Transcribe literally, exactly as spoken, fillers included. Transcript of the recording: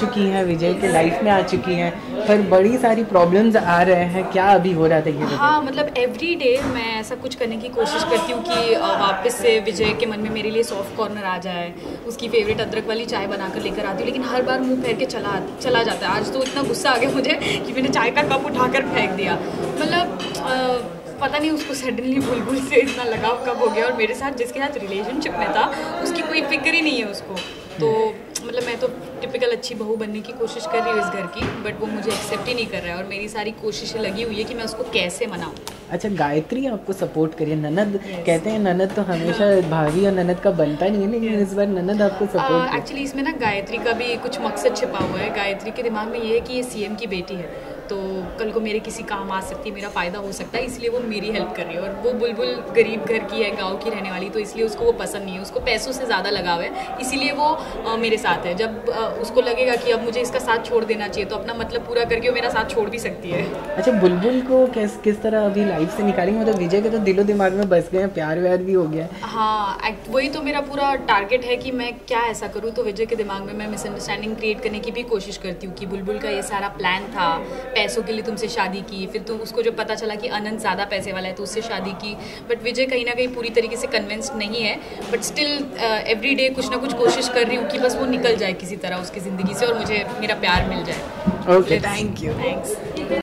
चुकी हैं, विजय के लाइफ में आ चुकी हैं, पर बड़ी सारी प्रॉब्लम्स आ रहे हैं, क्या अभी हो रहा था ये? हाँ, मतलब एवरी डे मैं ऐसा कुछ करने की कोशिश करती हूँ कि वापस से विजय के मन में मेरे लिए सॉफ्ट कॉर्नर आ जाए, उसकी फेवरेट अदरक वाली चाय बनाकर लेकर आती हूँ, लेकिन हर बार मुंह फेर के चला चला जाता है। आज तो इतना गुस्सा आ गया मुझे कि मैंने चाय का कप उठाकर फेंक दिया। मतलब पता नहीं उसको सडनली बुलबुल से इतना लगाव कब हो गया, और मेरे साथ जिसके साथ रिलेशनशिप में था उसकी कोई फिक्र ही नहीं है उसको। तो मतलब मैं तो टिपिकल अच्छी बहू बनने की कोशिश कर रही हूँ इस घर की, बट वो मुझे एक्सेप्ट ही नहीं कर रहा है, और मेरी सारी कोशिशें लगी हुई है कि मैं उसको कैसे मनाऊँ। अच्छा, गायत्री आपको सपोर्ट करिए। ननद yes. कहते हैं ननद तो हमेशा भाभी और ननद का बनता नहीं है, लेकिन इस बार ननद आपको सपोर्ट। एक्चुअली uh, इसमें ना गायत्री का भी कुछ मकसद छिपा हुआ है। गायत्री के दिमाग में ये है कि ये सीएम की बेटी है, तो कल को मेरे किसी काम आ सकती है, मेरा फ़ायदा हो सकता है, इसलिए वो मेरी हेल्प कर रही है। और वो बुलबुल गरीब घर की है, गांव की रहने वाली, तो इसलिए उसको वो पसंद नहीं है, उसको पैसों से ज़्यादा लगाव है, इसीलिए वो आ, मेरे साथ है। जब आ, उसको लगेगा कि अब मुझे इसका साथ छोड़ देना चाहिए, तो अपना मतलब पूरा करके वो मेरा साथ छोड़ भी सकती है। अच्छा, बुलबुल को किस किस तरह अभी लाइफ से निकालेंगे? मतलब विजय के तो दिलो दिमाग में बस गए हैं, प्यार व्यार भी हो गया है। हाँ, वही तो मेरा पूरा टारगेट है कि मैं क्या ऐसा करूँ तो विजय के दिमाग में मैं मिसअंडरस्टैंडिंग क्रिएट करने की भी कोशिश करती हूँ कि बुलबुल का ये सारा प्लान था, पैसों के लिए तुमसे शादी की, फिर तो उसको जब पता चला कि अनंत ज़्यादा पैसे वाला है तो उससे शादी की। बट विजय कहीं ना कहीं पूरी तरीके से कन्विंस्ड नहीं है, बट स्टिल एवरी डे कुछ ना कुछ कोशिश कर रही हूँ कि बस वो निकल जाए किसी तरह उसकी ज़िंदगी से और मुझे मेरा प्यार मिल जाए। Okay, thank you. थैंक्स।